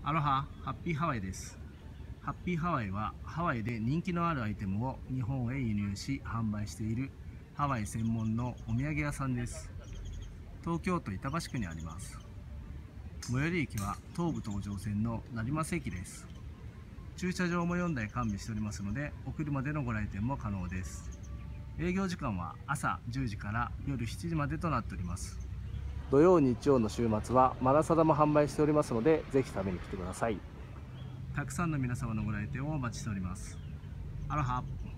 アロハ、ハッピーハワイです。ハッピーハワイはハワイで人気のあるアイテムを日本へ輸入し販売しているハワイ専門のお土産屋さんです。東京都板橋区にあります。最寄り駅は東武東上線の成増駅です。駐車場も4台完備しておりますので、お車でのご来店も可能です。営業時間は朝10時から夜7時までとなっております。土曜日曜の週末はマラサダも販売しておりますので、ぜひ食べに来てください。たくさんの皆様のご来店をお待ちしております。アロハ。